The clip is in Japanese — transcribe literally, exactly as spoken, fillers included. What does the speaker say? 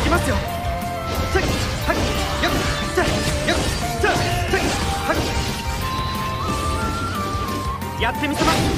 きますよ。せっはいよっせよっせせっはいやってみせます。